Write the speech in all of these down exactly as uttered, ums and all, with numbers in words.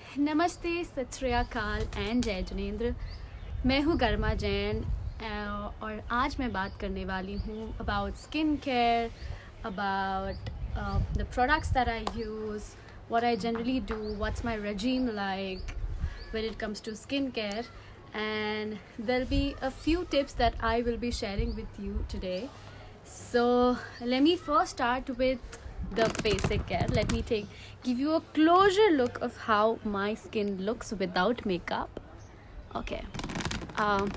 नमस्ते, सत श्री अकाल एंड जय जिनेंद्र। मैं हूँ गरिमा जैन और आज मैं बात करने वाली हूँ about skin care, about the products that I use, what I generally do, what's my regime like when it comes to skincare, and there'll be a few tips that I will be sharing with you today. So let me first start with the basic care. Let me take give you a closer look of how my skin looks without makeup. Okay. Um,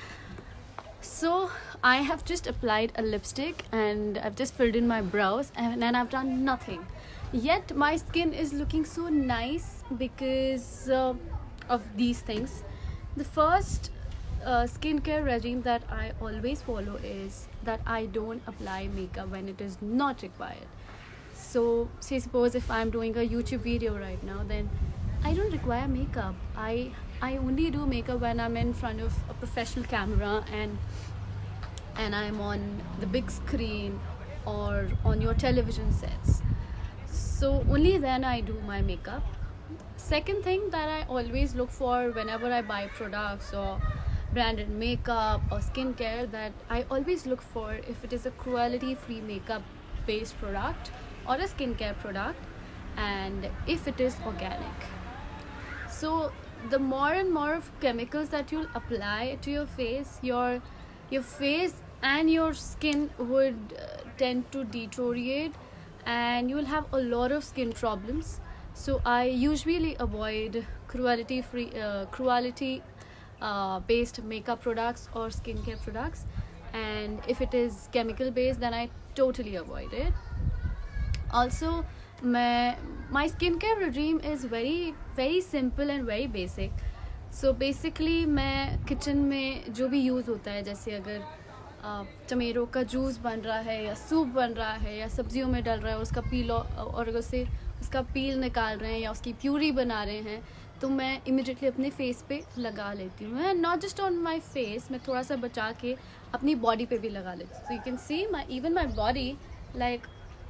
so I have just applied a lipstick and I've just filled in my brows and then I've done nothing. Yet my skin is looking so nice because uh, of these things. The first uh, skincare regime that I always follow is that I don't apply makeup when it is not required. So say suppose if I'm doing a YouTube video right now, then I don't require makeup. I I only do makeup when I'm in front of a professional camera and and I'm on the big screen or on your television sets. So only then I do my makeup. Second thing that I always look for whenever I buy products or branded makeup or skincare, that I always look for if it is a cruelty free makeup based product or a skincare product, and if it is organic. So the more and more of chemicals that you'll apply to your face, your your face and your skin would uh, tend to deteriorate and you'll have a lot of skin problems. So I usually avoid cruelty free uh, cruelty uh, based makeup products or skincare products, and if it is chemical based, then I totally avoid it. Also, my my skincare regime is very very simple and very basic. So basically मैं kitchen में जो भी use होता है, जैसे अगर tomato का juice बन रहा है या सूप बन रहा है या सब्जियों में डल रहा है, उसका पील और उसे उसका पील निकाल रहे हैं या उसकी प्यूरी बना रहे हैं, तो मैं इमिडिएटली अपने फेस पे लगा लेती हूँ. And not just on my face, मैं थोड़ा सा बचा के अपनी बॉडी पे भी लगा लेती हूँ. So you can see my even my body like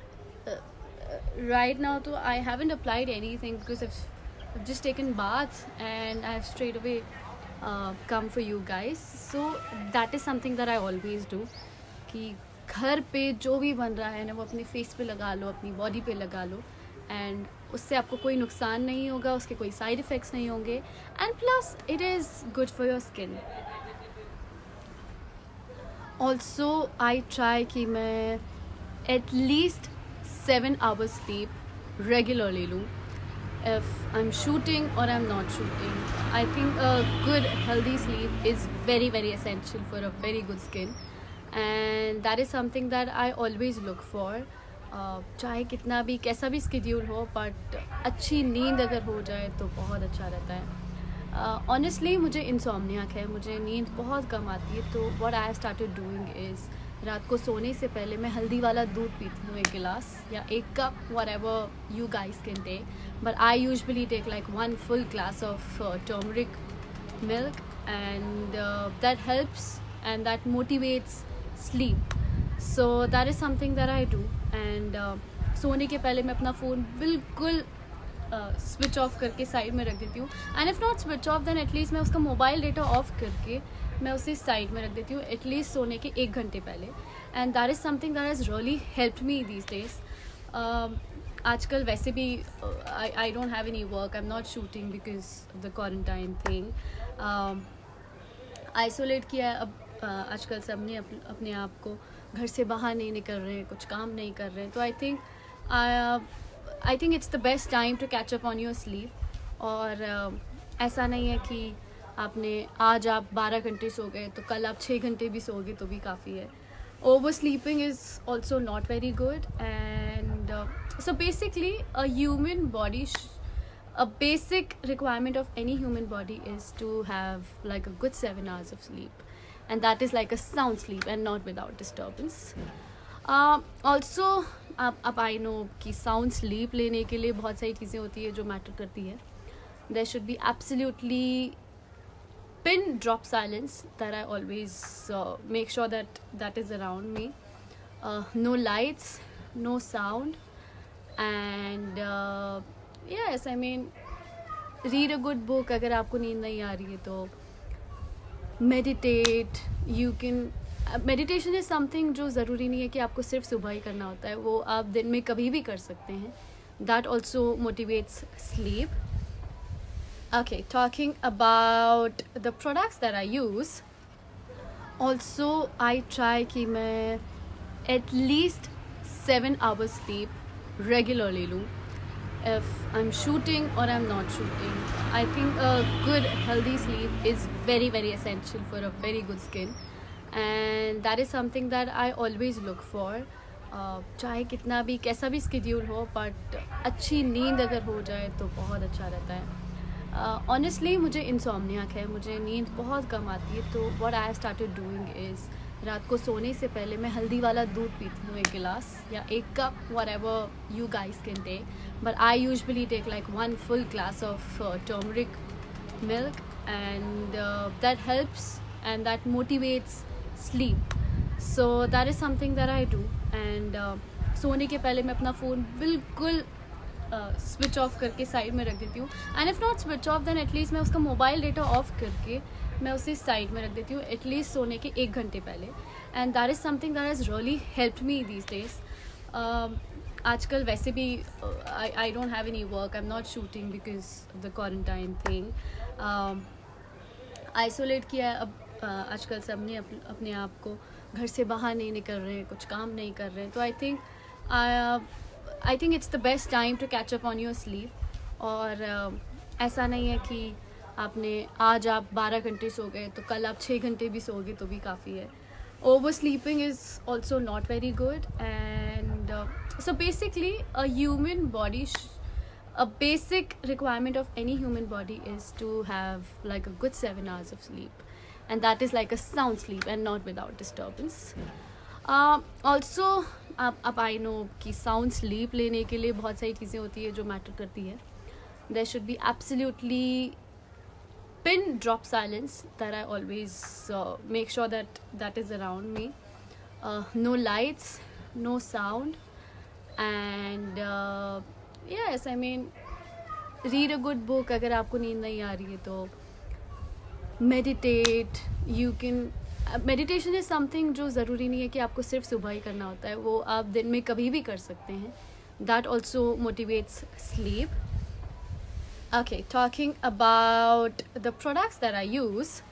right now too, I haven't applied anything because I've, I've just taken bath and I've straight away uh, come for you guys. So that is something that I always do, कि घर पे जो भी बन रहा है ना वो अपने फेस पे लगा लो, अपनी बॉडी पे लगा लो, एंड उससे आपको कोई नुकसान नहीं होगा, उसके कोई साइड इफ़ेक्ट्स नहीं होंगे, and plus it is good for your skin. Also I try कि मैं at least seven hours sleep regularly loo, if I'm shooting or I'm not shooting. I think a good healthy sleep is very very essential for a very good skin, and that is something that I always look for. uh, चाहे कितना भी कैसा भी schedule हो, but अच्छी नींद अगर हो जाए तो बहुत अच्छा रहता है. ऑनेस्टली uh, मुझे इंसोम्नियाक है, मुझे नींद बहुत कम आती है. तो what I have started doing is रात को सोने से पहले मैं हल्दी वाला दूध पीती हूँ, एक गिलास या एक cup, whatever you guys can take, but I usually take like one full glass of uh, turmeric milk, and uh, that helps and that motivates sleep. So that is something that I do. And uh, सोने के पहले मैं अपना phone बिल्कुल switch uh, off करके side में रख देती हूँ, and if not switch off then at least मैं उसका मोबाइल डेटा ऑफ करके मैं उसे साइड में रख देती हूँ एटलीस्ट सोने के एक घंटे पहले. And that is something that has really helped me these days. आजकल वैसे भी I I don't have any work, I am not shooting because of the quarantine thing. Isolate किया अब. uh, आजकल सब ने अप, अपने आप को घर से बाहर नहीं निकल रहे हैं, कुछ काम नहीं कर रहे हैं, तो I think I think it's the best time to catch up on your sleep. और uh, ऐसा नहीं है कि आपने आज आप बारह घंटे सो गए तो कल आप छः घंटे भी सोगे तो भी काफ़ी है. Over sleeping is also not very good. And so basically a human body, a basic requirement of any human body is to have like a good seven hours of sleep, and that is like a sound sleep and not without disturbance. uh, also अब अब I know कि sound sleep लेने के लिए बहुत सारी चीज़ें होती है जो मैटर करती है. There should be absolutely pin drop silence that I always uh, make sure that that is around me. Uh, no lights, no sound, and uh, yes, I mean read a good book अगर आपको नींद नहीं आ रही है तो meditate you can meditation is something जो ज़रूरी नहीं है कि आपको सिर्फ सुबह ही करना होता है, वो आप दिन में कभी भी कर सकते हैं. That also motivates sleep. Okay, talking about the products that I use, also I try कि मैं at least seven hours sleep regularly लूँ. If I'm shooting or I'm not shooting, I think a good healthy sleep is very very essential for a very good skin, and that is something that I always look for. uh, चाहे कितना भी कैसा भी schedule हो, but अच्छी नींद अगर हो जाए तो बहुत अच्छा रहता है. ऑनेस्टली uh, मुझे इंसोम्नियाक है, मुझे नींद बहुत कम आती है. तो what I started doing is रात को सोने से पहले मैं हल्दी वाला दूध पीती हूँ, एक गिलास या एक cup, whatever you guys can take, but I usually take like one full glass of turmeric milk, and that helps and that motivates sleep. So that is something that I do. And सोने के पहले मैं अपना phone बिल्कुल switch uh, off करके side में रख देती हूँ. And if not switch off then at least मैं उसका मोबाइल डेटा ऑफ करके मैं उसे साइड में रख देती हूँ एटलीस्ट सोने के एक घंटे पहले. And that is something that has really helped me these days. आजकल वैसे भी I I don't have any work, I am not shooting because of the quarantine thing. Isolate किया है अब. uh, आजकल सब ने अप, अपने आप को घर से बाहर नहीं निकल रहे हैं, कुछ काम नहीं कर रहे हैं. तो I think I think it's the best time to catch up on your sleep. और uh, ऐसा नहीं है कि आपने आज आप बारह घंटे सो गए तो कल आप छः घंटे भी सोगे तो भी काफ़ी है. Over sleeping is also not very good. And so basically a human body, a basic requirement of any human body is to have like a good seven hours of sleep, and that is like a sound sleep and not without disturbance. uh, also अब अब I know कि sound sleep लेने के लिए बहुत सारी चीज़ें होती है जो मैटर करती है. There should be absolutely pin drop silence that I always uh, make sure that that is around me. Uh, no lights, no sound, and uh, yes, I mean read a good book अगर आपको नींद नहीं आ रही है तो meditate you can meditation is something जो ज़रूरी नहीं है कि आपको सिर्फ सुबह ही करना होता है, वो आप दिन में कभी भी कर सकते हैं. That also motivates sleep. Okay, talking about the products that I use,